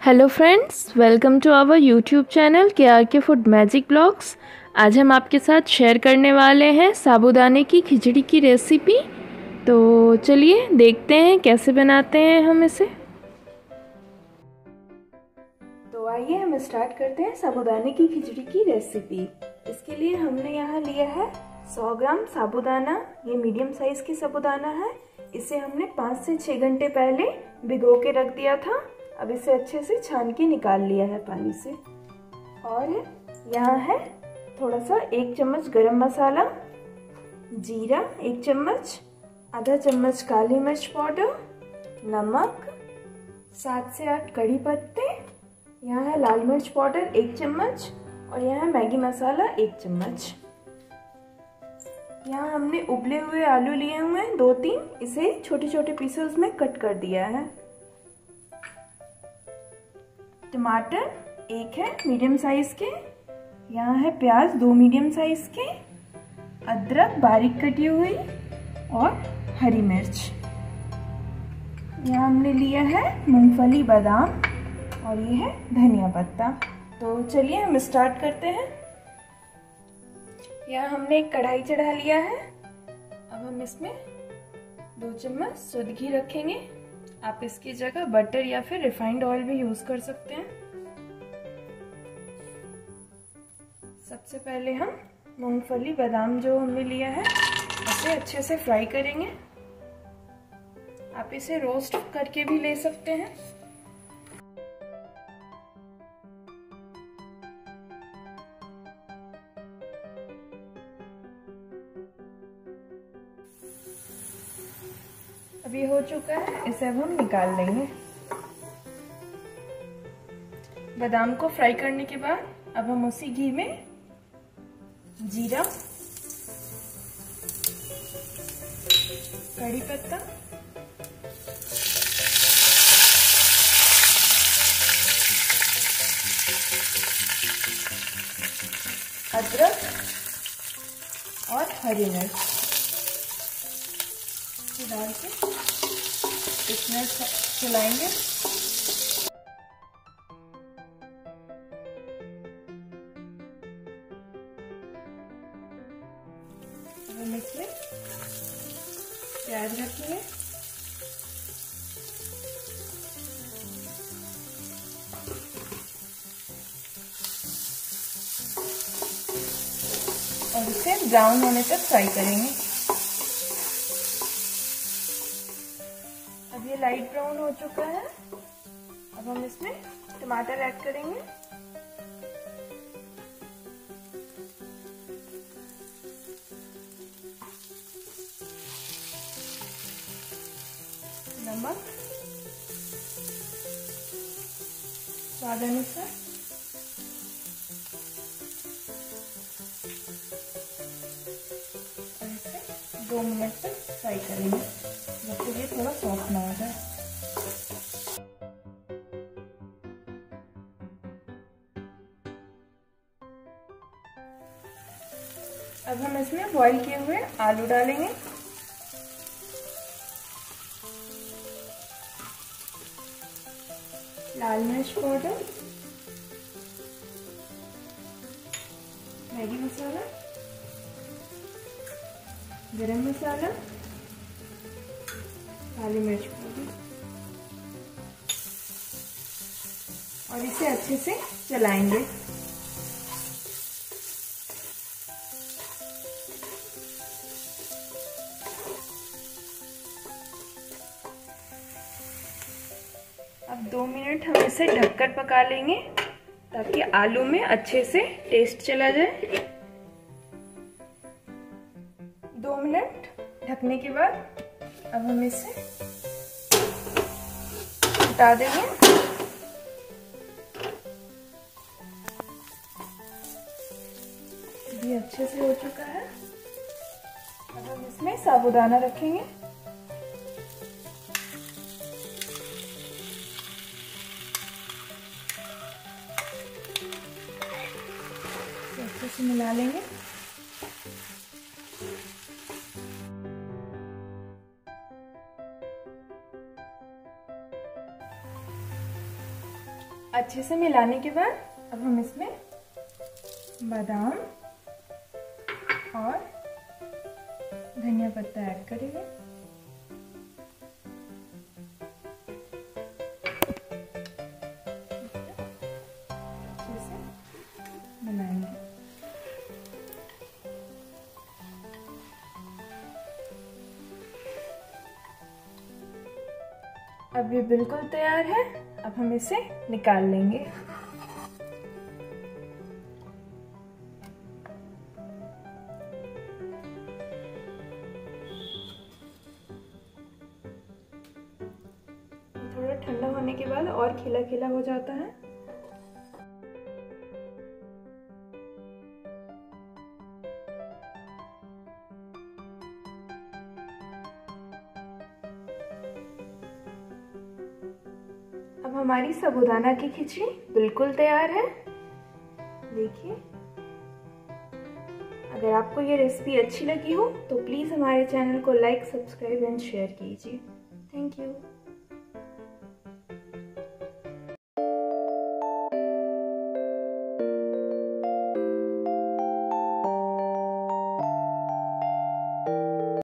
Hello friends, welcome to our YouTube channel KRK food magic blogs. आज हम आपके साथ शेयर करने वाले हैं साबूदाने की खिचड़ी की रेसिपी। तो चलिए देखते हैं कैसे बनाते हैं हम इसे। तो आइए हम स्टार्ट करते हैं साबूदाने की खिचड़ी की रेसिपी। इसके लिए हमने यहाँ लिया है 100 ग्राम साबूदाना। ये मीडियम साइज की साबूदाना है। इसे हमने 5 से 6 घंटे पहले भिगो के रख दिया था। अब इसे अच्छे से छान के निकाल लिया है पानी से। और यहाँ है थोड़ा सा 1 चम्मच गरम मसाला, जीरा 1 चम्मच, आधा चम्मच काली मिर्च पाउडर, नमक, 7 से 8 कड़ी पत्ते, यहाँ है लाल मिर्च पाउडर 1 चम्मच और यहाँ है मैगी मसाला 1 चम्मच। यहाँ हमने उबले हुए आलू लिए हुए हैं 2-3, इसे छोटे छोटे पीसेस में कट कर दिया है। टमाटर 1 है मीडियम साइज के, यहाँ है प्याज 2 मीडियम साइज के, अदरक बारीक कटी हुई और हरी मिर्च। यहाँ हमने लिया है मूंगफली, बादाम और ये है धनिया पत्ता। तो चलिए हम स्टार्ट करते हैं। यहाँ हमने एक कढ़ाई चढ़ा लिया है। अब हम इसमें 2 चम्मच शुद्ध घी रखेंगे। आप इसकी जगह बटर या फिर रिफाइंड ऑयल भी यूज कर सकते हैं। सबसे पहले हम मूंगफली बादाम जो हमने लिया है इसे अच्छे से फ्राई करेंगे। आप इसे रोस्ट करके भी ले सकते हैं। अब ये हो चुका है, इसे अब हम निकाल लेंगे। बादाम को फ्राई करने के बाद अब हम उसी घी में जीरा, कड़ी पत्ता, अदरक और हरी मिर्च डाल के इसमें चलाएंगे। हम इसमें प्याज रखेंगे, और इसे ब्राउन होने तक फ्राई करेंगे। अब ये लाइट ब्राउन हो चुका है। अब हम इसमें टमाटर ऐड करेंगे। नमक स्वाद अनुसार, और इसे 2 मिनट तक फ्राई करेंगे जब तक ये थोड़ा सॉफ्ट ना हो जाए। अब हम इसमें बॉईल किए हुए आलू डालेंगे। लाल मिर्च पाउडर, मैगी मसाला, गरम मसाला, काली मिर्च पाउडर, और इसे अच्छे से चलाएंगे। अब 2 मिनट हम इसे ढककर पका लेंगे ताकि आलू में अच्छे से टेस्ट चला जाए। 2 मिनट ढकने के बाद अब हम इसे उठा देंगे। ये अच्छे से हो चुका है। अब हम इसमें साबूदाना रखेंगे। अच्छे से मिला लेंगे। अच्छे से मिलाने के बाद अब हम इसमें बादाम और धनिया पत्ता ऐड करेंगे। अच्छे से मिलाएंगे। अब ये बिल्कुल तैयार है। अब हम इसे निकाल लेंगे। थोड़ा ठंडा होने के बाद और खिला खिला हो जाता है। अब हमारी साबूदाना की खिचड़ी बिल्कुल तैयार है। देखिए, अगर आपको ये रेसिपी अच्छी लगी हो तो प्लीज़ हमारे चैनल को लाइक, सब्सक्राइब एंड शेयर कीजिए। Thank you.